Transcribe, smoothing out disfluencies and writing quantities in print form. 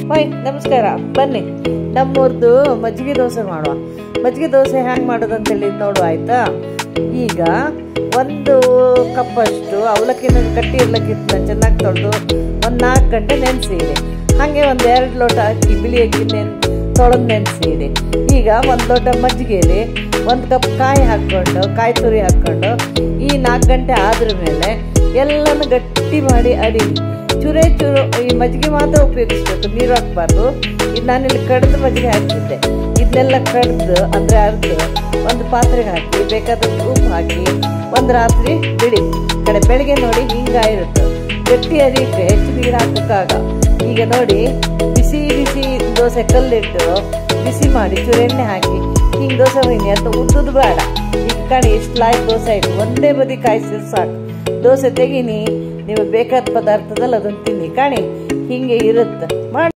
Hi ನಮಸ್ಕಾರ, ಬನ್ನಿ ನಮ್ಮೂರ್ದು ಮಜ್ಜಿಗೆ ದೋಸೆ ಮಾಡುವ. ಮಜ್ಜಿಗೆ ದೋಸೆ ಹ್ಯಾಂಗೆ ಮಾಡೋದಂತೇಳಿ ನೋಡುವ ಆಯ್ತಾ. ಈಗ 1 ಕಪ್ಪಷ್ಟು ಅವಲಕ್ಕಿನ ಕಟ್ಟಿ ಅವಲಕ್ಕಿನ ಚೆನ್ನಾಗಿ ತೊಳೆದು ಒಂದು 4 ಗಂಟೆ ನೆನೆಸಿಡಿ. ಹಾಗೆ 1-2 ಲೋಟ ಅಕ್ಕಿ ಬಿಳಿ ಅಕ್ಕಿ ತೊಳೆದು ನೆನೆಸಿಡಿ. ಈಗ 1 ಲೋಟ ಮಜ್ಜಿಗೆಯಲ್ಲಿ 1 ಕಪ್ ಕಾಯಿ ಹಾಕ್ಕೊಂಡು ಕಾಯಿ ತುರಿ ಹಾಕ್ಕೊಂಡು ಈ 4 ಗಂಟೆ ಆದ್ರ ಮೇಲೆ ಎಲ್ಲನೂ ಗಟ್ಟಿ ಮಾಡಿ ಅಡಿ ಚೂರೇ ಚೂರು. ಈ ಮಜ್ಜಿಗೆ ಮಾತ್ರ ಉಪಯೋಗಿಸ್ಬೇಕು, ನೀರು ಹಾಕ್ಬಾರ್ದು. ಇದು ನಾನಿಲ್ಲಿ ಕಡ್ದು ಮಜ್ಜಿಗೆ ಹಾಕಿದ್ದೆ. ಇದನ್ನೆಲ್ಲ ಕಡ್ದು ಅಂದರೆ ಅರ್ದು ಒಂದು ಪಾತ್ರೆಗೆ ಹಾಕಿ ಬೇಕಾದಷ್ಟು ಉಪ್ಪು ಹಾಕಿ ಒಂದು ರಾತ್ರಿ ಬಿಡಿ. ಬೆಳಗ್ಗೆ ನೋಡಿ ಹಿಂಗಾಗಿರುತ್ತೆ. ಗಟ್ಟಿ ಅರಿಕೆ ಹೆಚ್ಚು ನೀರು ಹಾಕೋಕ್ಕಾಗ. ಈಗ ನೋಡಿ ಬಿಸಿ ಬಿಸಿ ದೋಸೆ ಕಲ್ಲಿಟ್ಟು ಬಿಸಿ ಮಾಡಿ ಚೂರು ಎಣ್ಣೆ ಹಾಕಿ ಹಿಂಗೆ ದೋಸೆ ಹೋಯ್ನಿ ಅಂತ ಉದ್ದುದು ಬೇಡ. ಈಗ ಕಾಣಿ ಇಷ್ಟು ಲಾಯಕ್ ದೋಸೆ ಆಯಿತು. ಒಂದೇ ಬದಿ ಕಾಯಿಸಿದ್ರೆ ಸಾಕು. ದೋಸೆ ತೆಗೀನಿ, ನೀವು ಬೇಕಾದ ಪದಾರ್ಥದಲ್ಲಿ ಅದನ್ನು ತಿನ್ನಿ. ಕಾಣಿ ಹಿಂಗೆ ಇರುತ್ತೆ ಮಾಡಿ.